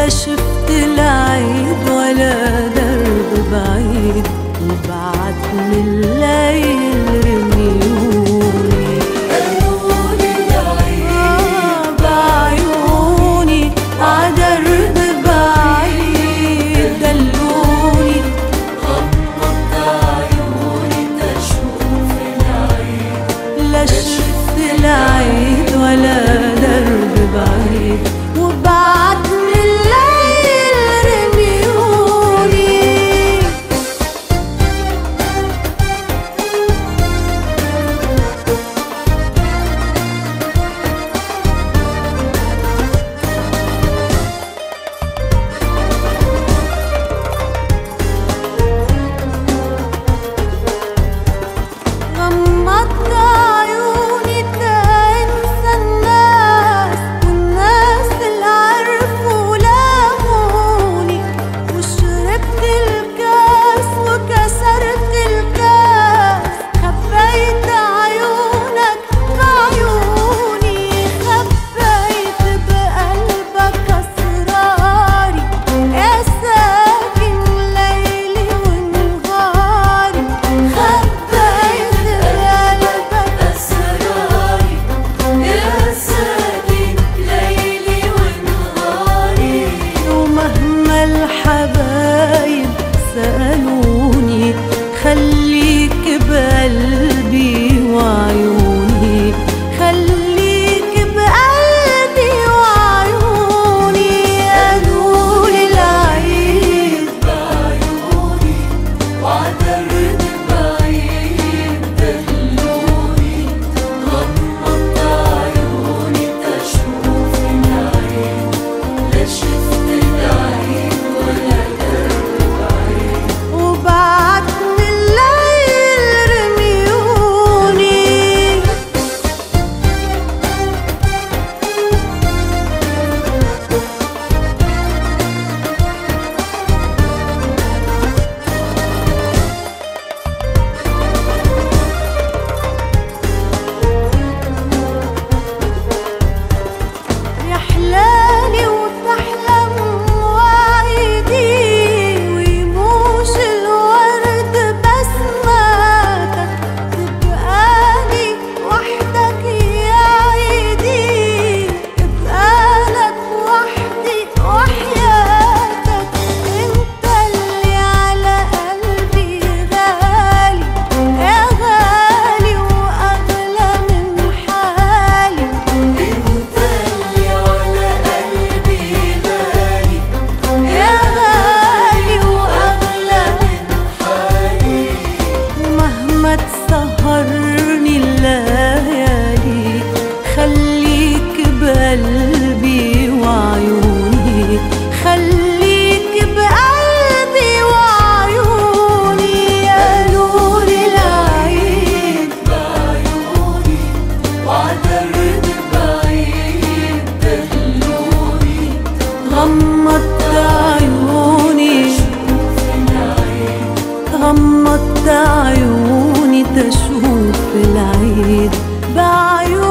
لا شفت العيد ولا درب بعيد، وبعد من الليل رميوني قالولي العيد بعيوني عدرب بعيد، دلوني غمضت عيوني تشوف العيد، لا شفت العيد ولا درب بعيد، وبعد من الليل رميوني. غمضت عيوني تنسى الناس والناس اللي عرفوا لاموني، وشربت الكاس وكسرت الكاس، خبيت عيونك بعيوني، خبيت بقلبك أسراري يا ساكن ليلي ونهاري، خبيت بقلبك أسراري يا ساكن ليلي ونهاري. ومهما الحبايب سألوني خليك بقلبي وعيوني، خليك بقلبي وعيوني. قالولي العيد بعيوني وعدرب بعيد، دلوني غمضت عيوني تشوف العيد، لا شفت العيد ولا درب بعيد. وبعد من الليل رميوني. يحلالي وتحلم وعيدي، ويموش الورد بسماتك، تبقالي وحدك يا عيدي، تبقالك وحدي وحياتك، انت اللي على قلبي غالي يا غالي واغلى من حالي. انت اللي على قلبي غالي يا غالي وأغلى من حالي. ومهما تسهرني الليالي خليك بقلبي وعيوني، خليك بقلبي وعيوني. قالولي العيد بعيوني وعدرب بعيد، دلوني غمضت عيوني شوف العيد، غمضت عيوني تشوف العيد بعيوني.